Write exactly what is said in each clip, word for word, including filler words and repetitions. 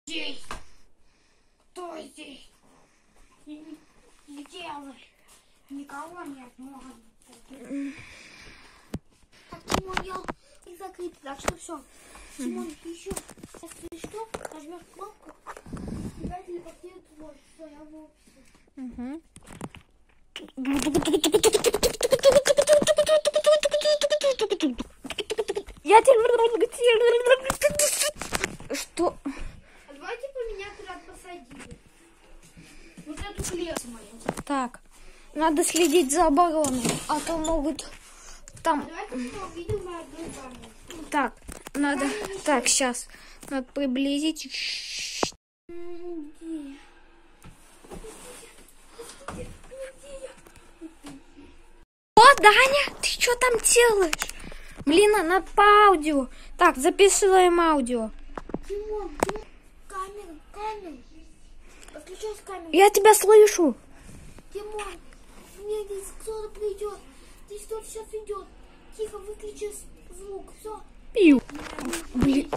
Здесь. Кто здесь? Где вы? Никого нет. Можно. Так, Тимон, я их закрыт. Так что все. Тимон, ты еще. Если что, нажмешь кнопку. Тебя телепортируют в офис. Все, я в офисе. Угу. Я тебе... Что? А давайте поменять ряд посадили. Вот эту клессу мою. Так, надо следить за обороной, а то могут там... А давайте видео на одной камере. Так, надо... Камень так, сейчас. Надо приблизить. О, Даня, ты что там делаешь? Блин, она по аудио. Так, записываем аудио. Тимон, Тимон, камера, камера. Подключайся к камере. Я тебя слышу. Тимон, мне здесь кто-то придет. Здесь кто-то сейчас идет. Тихо, выключи звук. Все. Пью. Блин.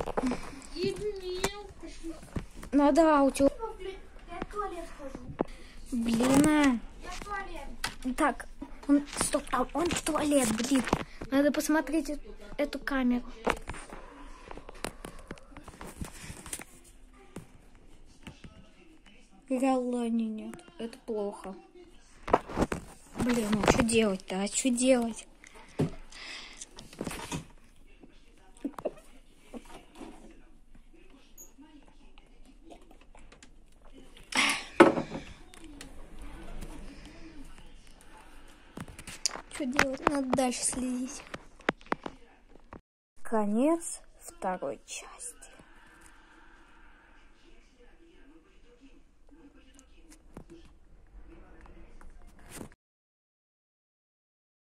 Надо аудио. Я в туалет хожу. Блин. Я в туалет. Так, он, стоп, а он в туалет, блин. Надо посмотреть эту камеру. Галани нет. Это плохо. Блин, ну что делать-то? А что делать? Что делать? Надо дальше следить. Конец второй части.